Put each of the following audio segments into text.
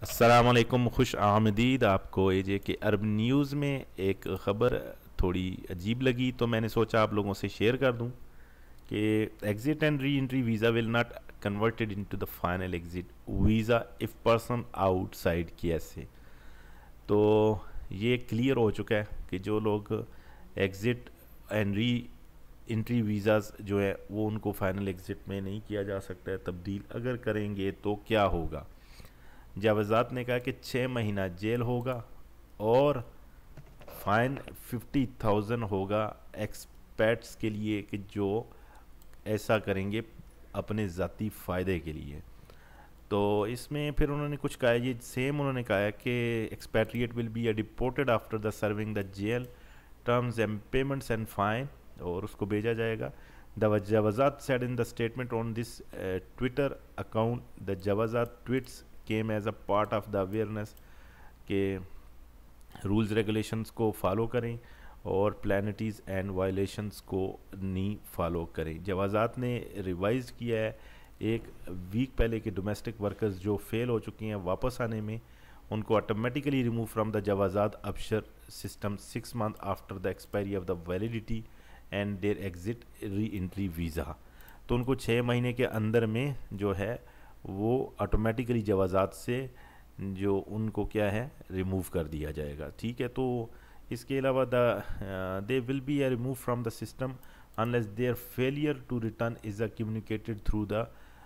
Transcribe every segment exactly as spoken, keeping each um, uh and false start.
अस्सलाम वालेकुम, खुश आमदीद आपको एजे के अरब न्यूज़ में। एक ख़बर थोड़ी अजीब लगी तो मैंने सोचा आप लोगों से शेयर कर दूं कि exit and re entry visa will not converted into the final exit visa if person outside KSA. तो ये क्लियर हो चुका है कि जो लोग exit and re entry visas जो है वो उनको फाइनल एग्ज़िट में नहीं किया जा सकता है तब्दील। अगर करेंगे तो क्या होगा। जावजात ने कहा कि छः महीना जेल होगा और फाइन फिफ्टी थाउजेंड होगा एक्सपर्ट्स के लिए कि जो ऐसा करेंगे अपने ज़ाती फ़ायदे के लिए। तो इसमें फिर उन्होंने कुछ कहा, ये सेम उन्होंने कहा है कि expatriate will be deported after the serving the jail terms and payments and fine, और उसको भेजा जाएगा। The Jawazat said in the statement on this Twitter account the Jawazat tweets came as a part of the awareness के rules regulations को follow करें और प्लानिटीज़ and violations को नहीं फॉलो करें। जवाजात ने रिवाइज किया है एक वीक पहले के डोमेस्टिक वर्कर्स जो फेल हो चुकी हैं वापस आने में, उनको automatically remove from the Jawazat Absher system six month after the expiry of the validity and their exit re entry visa. तो उनको छः महीने के अंदर में जो है वो ऑटोमेटिकली जवाजात से जो उनको क्या है रिमूव कर दिया जाएगा। ठीक है, तो इसके अलावा the they will be remove from the system unless their failure to return is a communicated through the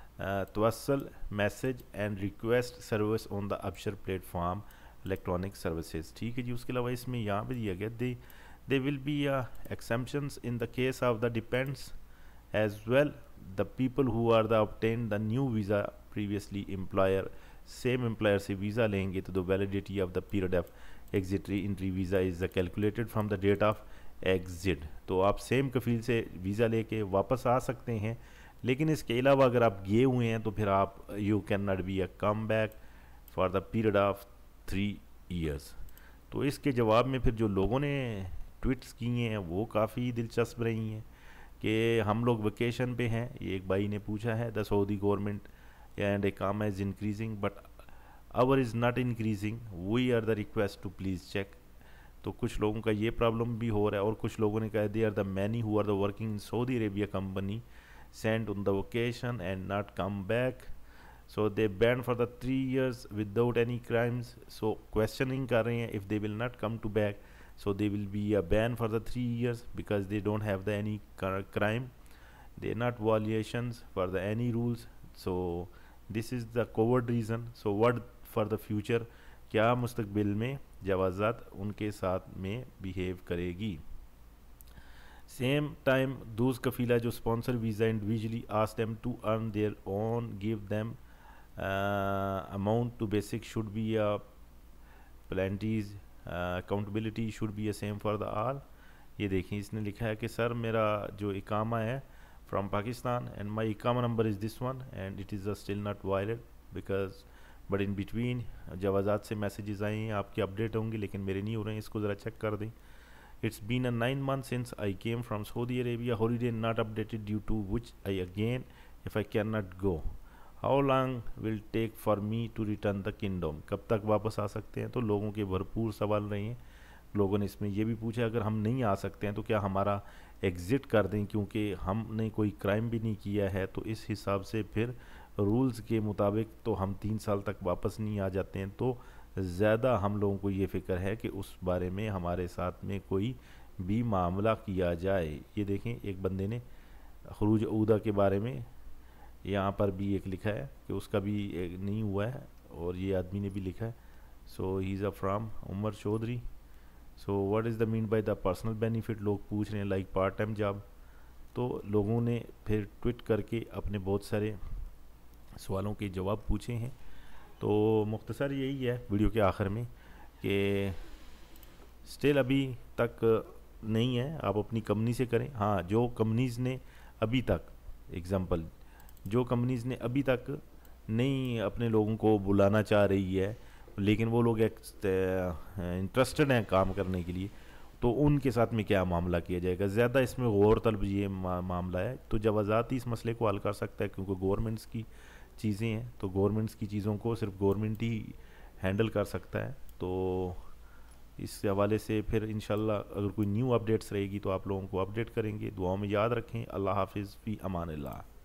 Tawasal message and request service on the Absher platform electronic services. ठीक है जी। उसके अलावा इसमें यहाँ पर दिया गया they they will be exceptions in the case of the depends as well the people who are the obtained the new visa previously employer same employer से visa लेंगे तो the validity of the period of exit re-entry visa is calculated from the date of exit। तो आप same कफील से visa लेके वापस आ सकते हैं, लेकिन इसके अलावा अगर आप गए हुए हैं तो फिर आप you can not be a come back for the period of three years. तो इसके जवाब में फिर जो लोगों ने ट्वीट्स किए हैं वो काफ़ी दिलचस्प रही हैं कि हम लोग वेकेशन पे हैं। ये एक भाई ने पूछा है the Saudi government and a come is increasing but our is not increasing we are the request to please check. तो कुछ लोगों का ये प्रॉब्लम भी हो रहा है और कुछ लोगों ने कहा they are the many who are the working in Saudi Arabia company send on the vacation and not come back, so they ban for the three years without any crimes. So questioning कर रहे हैं if they will not come to back, so they will be a ban for the three years because they don't have the any crime, they are not violations for the any rules, so this is the covert reason। so what for the future, क्या मुस्तकबिल में जवाजात उनके साथ में behave करेगी। Same time those कफीला जो sponsor visa individually ask them to earn their own give them amount to basic should be a penalties accountability should be a same for the all. ये देखिए इसने लिखा है कि सर मेरा जो इकामा है फ्रॉम पाकिस्तान एंड माई इकामा number is this one and it is still not violated because but in between Jawazat से मैसेजेस आए हैं आपके अपडेट होंगे लेकिन मेरे नहीं हो रहे हैं, इसको ज़रा चेक कर दें। It's been a nine month since I came from Saudi Arabia holiday not updated due to which I again if I can not go, how long will take for me to return the kingdom, कब तक वापस आ सकते हैं। तो लोगों के भरपूर सवाल रहे हैं। लोगों ने इसमें यह भी पूछा अगर हम नहीं आ सकते हैं तो क्या हमारा एग्ज़िट कर दें, क्योंकि हमने कोई क्राइम भी नहीं किया है। तो इस हिसाब से फिर रूल्स के मुताबिक तो हम तीन साल तक वापस नहीं आ जाते हैं। तो ज़्यादा हम लोगों को ये फ़िक्र है कि उस बारे में हमारे साथ में कोई भी मामला किया जाए। ये देखें एक बंदे ने खरूज ऊदा के बारे में यहाँ पर भी एक लिखा है कि उसका भी एक नहीं हुआ है और ये आदमी ने भी लिखा है। So he is a from Umar Chaudhry. So what is the mean by the personal benefit, लोग पूछ रहे हैं लाइक पार्ट टाइम जॉब। तो लोगों ने फिर ट्वीट करके अपने बहुत सारे सवालों के जवाब पूछे हैं। तो मुख्तसर यही है वीडियो के आखिर में कि स्टिल अभी तक नहीं है, आप अपनी कंपनी से करें। हाँ, जो कंपनीज़ ने अभी तक एग्ज़ाम्पल जो कंपनीज़ ने अभी तक नहीं अपने लोगों को बुलाना चाह रही है लेकिन वो लोग इंटरेस्टेड हैं काम करने के लिए, तो उनके साथ में क्या मामला किया जाएगा। ज़्यादा इसमें गौर तलब ये मा, मामला है। तो जवाजात ही इस मसले को हल कर सकता है क्योंकि गवर्नमेंट्स की चीज़ें हैं, तो गवर्नमेंट्स की चीज़ों को सिर्फ गवर्नमेंट ही हैंडल कर सकता है। तो इस हवाले से फिर इंशाल्लाह अगर कोई न्यू अपडेट्स रहेगी तो आप लोगों को अपडेट करेंगे। दुआओं में याद रखें। अल्लाह हाफिज़, फ़ी अमान अल्लाह।